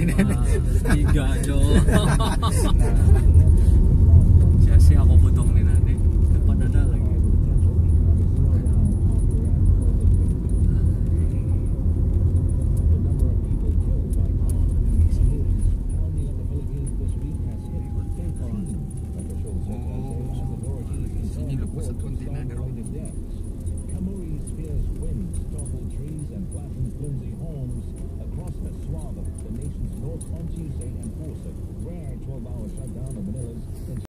Tiga Jo. Sia-sia aku potong ni nanti. Depan ada lagi. Ini lepas 29 ringgit.